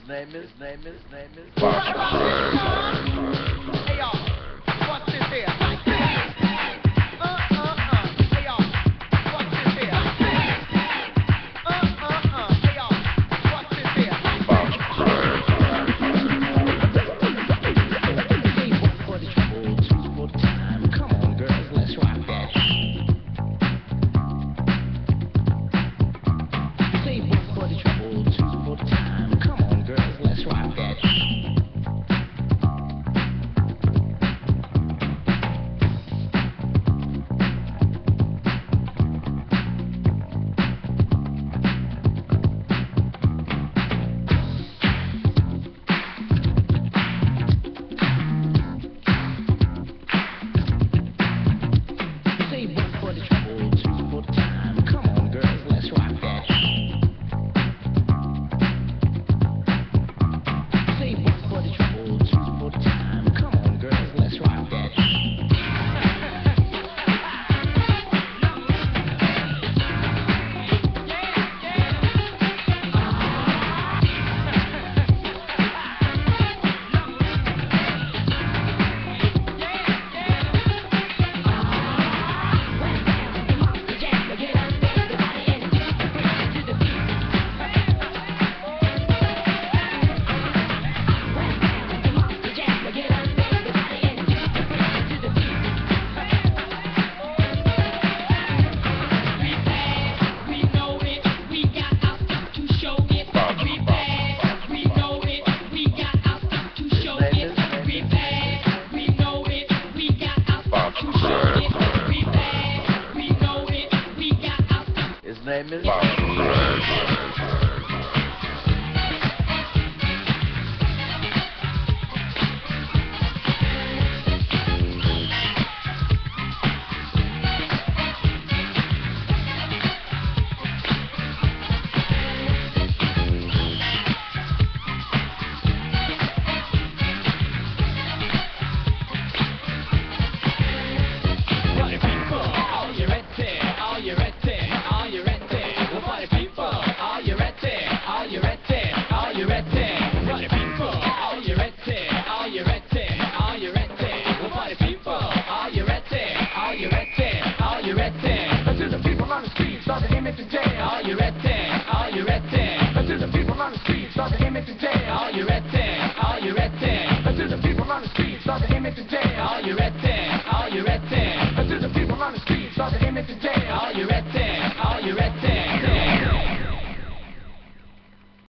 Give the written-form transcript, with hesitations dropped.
Hey y'all, what's this here? Hey y'all, what's this here? Hey y'all, what's this here? For the trouble, two for the time. Come on, girls, let's rock that. Say one for the trouble, two for the time. Come on, girls, let's rock that. Say one for the trouble, two for the time. Come on, girls, let's rock that. Say one for the trouble, two for the time. Come on, girls, let's rock that. His name is To the people on the streets, start the image today. Are you ready? Are you ready? To the people on the streets, start the image today.